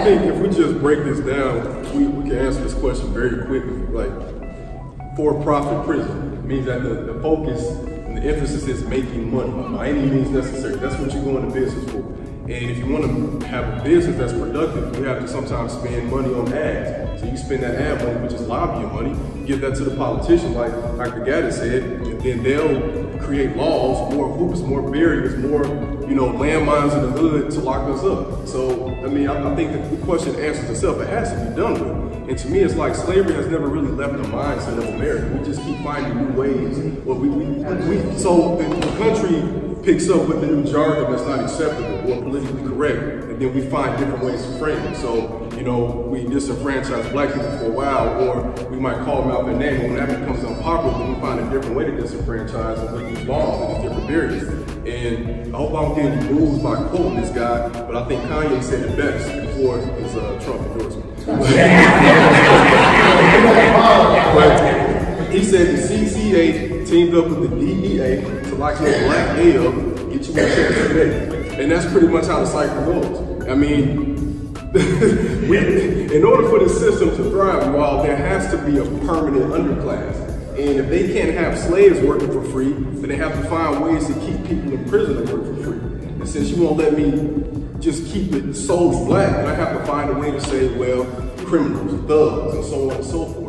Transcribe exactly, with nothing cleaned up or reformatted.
think if we just break this down, we, we can answer this question very quickly. Like, for-profit prison means that the, the focus and the emphasis is making money by any means necessary. That's what you go into business for. And if you want to have a business that's productive, you have to sometimes spend money on ads. So you spend that ad money, which is lobbying money, give that to the politicians, like Doctor Gaddis said, and then they'll create laws, more hoops, more barriers, more, you know, landmines in the hood to lock us up. So, I mean, I, I think that the question answers itself. It has to be done with. And to me, it's like slavery has never really left the mindset of America. We just keep finding new ways. Well, we, we, we, so the, the country picks up with the new jargon that's not acceptable or politically correct, and then we find different ways to frame it. So, you know, we disenfranchise black people for a while, or we might call them out their name, and when that becomes unpopular, then we find a different way to disenfranchise and we use laws and these different barriers. And I hope I don't get any rules by quoting this guy, but I think Kanye said it best before his uh, Trump endorsement. But he said the C C A teamed up with the D E A to lock your black A up, get you a chance today. And that's pretty much how the cycle goes. I mean, we, in order for the system to thrive, while there has to be a permanent underclass. And if they can't have slaves working for free, then they have to find ways to keep people in prison to work for free. And since you won't let me just keep it solely black, then I have to find a way to say, well, criminals, thugs, and so on and so forth.